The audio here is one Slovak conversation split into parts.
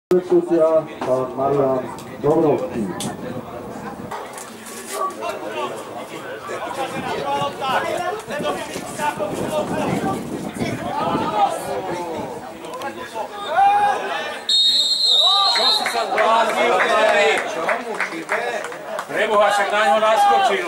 Exekúcia pán Marián Dobrovský. Čo si sa zbláznil, Terry? Čomu chybe? Preboha, však na ňo naskočil.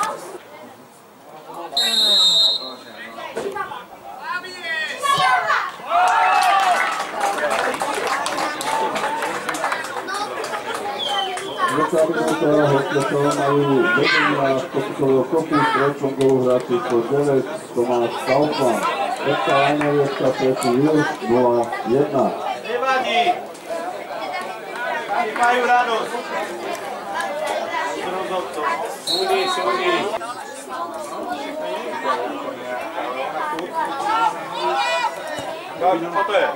Vychádzajúceho hostiteľa majú vedenia pokutového kopu s trojčom golu hrá číslo 9 Tomáš Kaufmann. Česká Lajnoviecka Tretí Júž 0-1. Nevadí. Oni majú radosť. Súdi. Čo to je?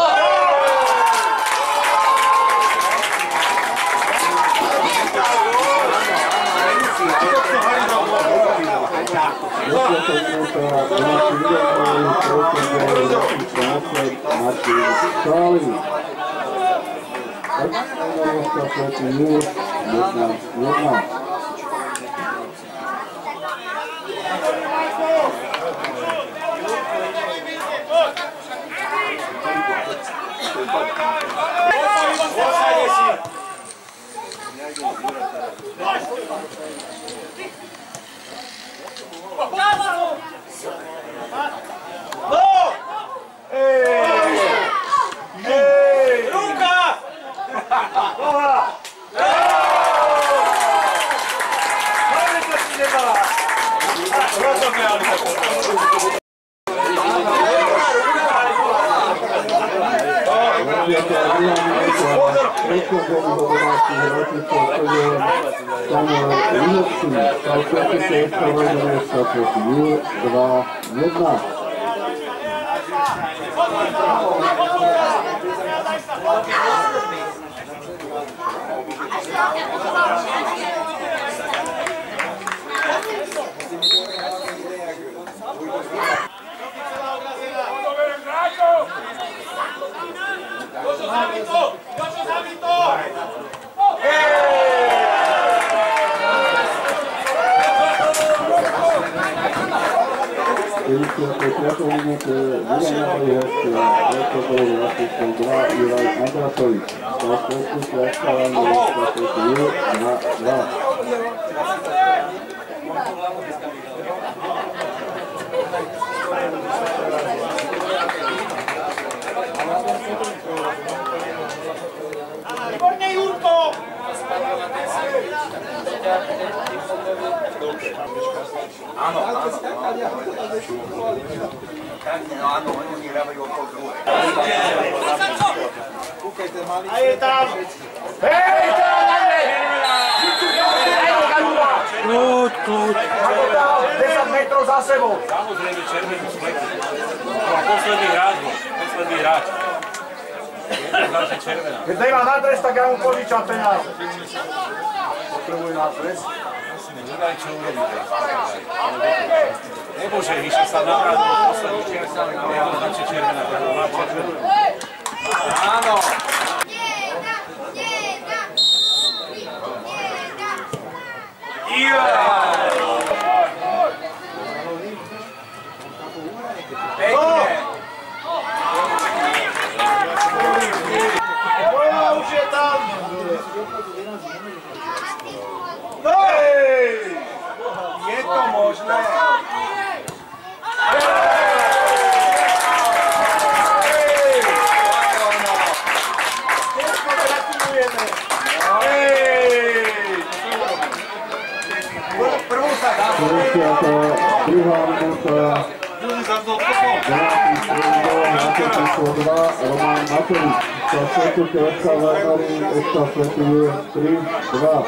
Áno, oni hrávajú okolo druhé. A je tam! Hej, Kľud! 10 metrov za sebou! Samozrejme červenú spletu. Posledný hráč. Ďalšia červená. Keď nemá na dres, tak ja mu požičam peniaze. Potrebujú na dres? Nedaj, čo urobí teraz. Nebože, vyšli sa nabrať do posledných červených, ale ja začne červená. Áno! Už je tam! Hej! Je to možné? Prvú sa dá. Druhá minúta. Roman Matovič. Sa sekúte Česká Lajnoviecka Tretí Júž 3-2.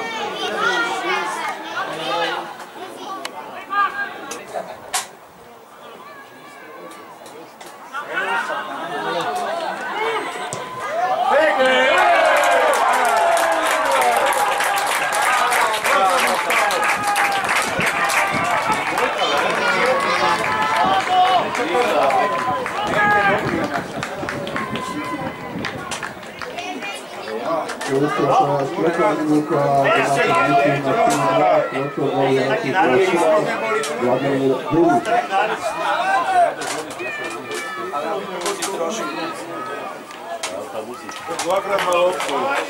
Polícia sa štvrtá minúta, domáci víťaz na 4-2, Kročov gól hráči Kročov, Vladimír Dúbič. Dvakrát mal loptu.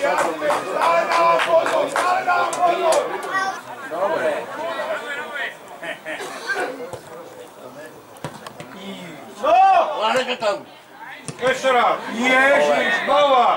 Dobre. Lážete tam. Ešte raz. Ježiš, znova.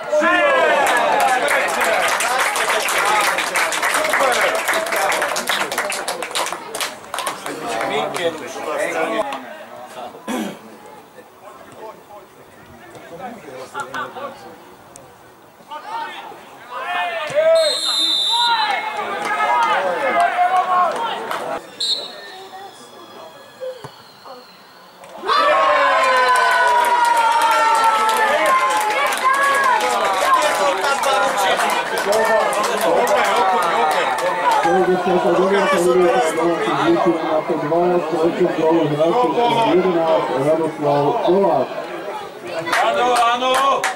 Radoslav Kováč. Áno, áno.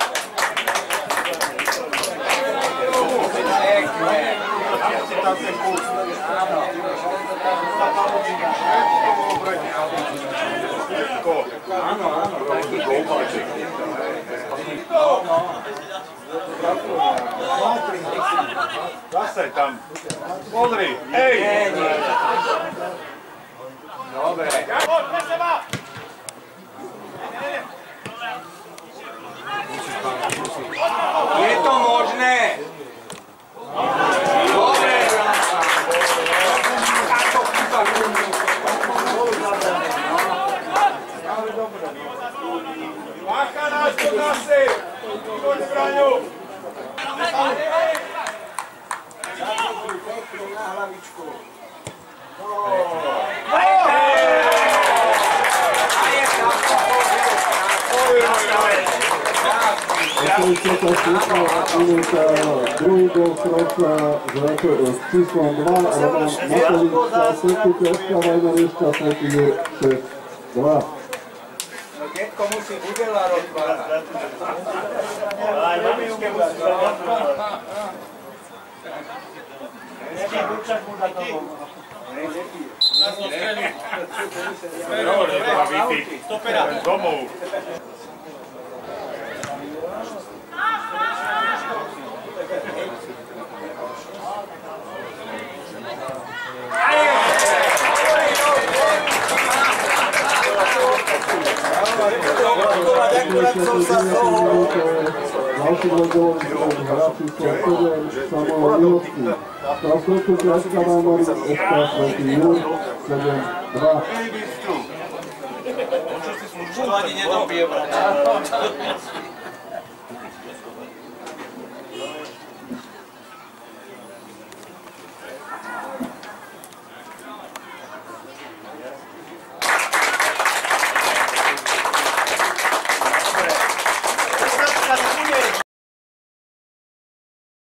Zase tam. Pozri. Ej! Dobre. Je to možné? Dobre. Bacha nás to zase! Poď Braňo! Druhý gól Kroča s číslom 2, Roman Matovič, tretí Česká Vajnoriška, tretí je 6-2. Detko musí budela rozbárať. Aj mamičke musí rozbárať. Domov. Ďalší rozhovor hráči Slovenského Samuel Milovský. Následku Česká Vajnoriška proti Jur 7-2. To ani nedobije, brate.